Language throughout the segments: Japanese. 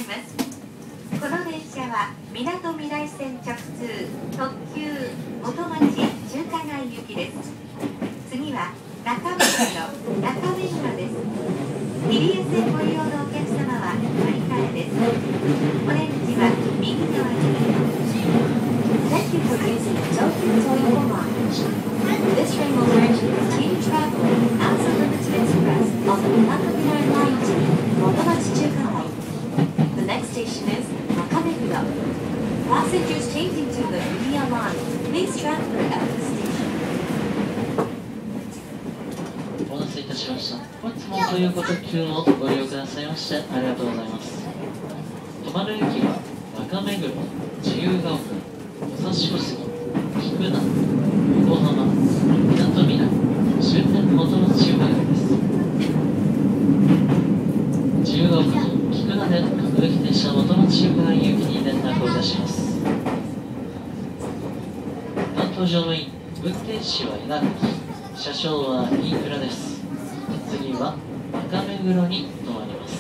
います。この電車はみなとみらい線直通特急元町中華街行きです。次は中目黒です。入谷線ご利用のお客様は乗り換えです。お出口は右側です。Thank you for using Tokyo Toyota Line. This train will bring continue traveling as a limited express on the Minatomirai Line to Motomachi Chukai. The next station is Nakameguro. Passengers changing to the Hibiya Line, please transfer at the station. お待たせいたしました。本日も東横特急をご利用くださいましてありがとうございます。止まる駅は中目黒、自由が丘、武蔵小杉、菊名、横浜、みなとみらい、終点元町中華街です。自由が丘と菊名で各駅停車元町中華街行きに連絡をいたします。担当乗務員、運転士は稲垣、車掌は飯倉です。次は中目黒に停まります。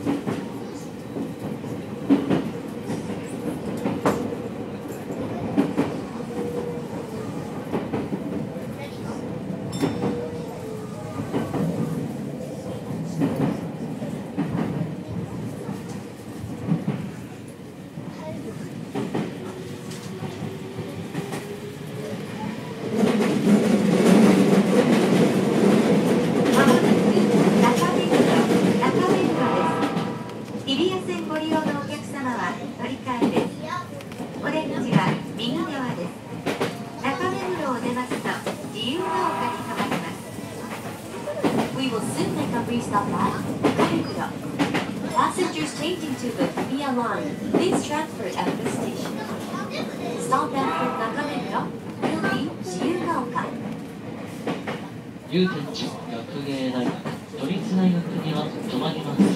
We will soon make a restop at Nakameguro. Passengers changing to the Hibiya Line, please transfer at the station. Stop at Nakameguro will be 自由が丘。 祐天寺学芸大学、都立大学には止まります。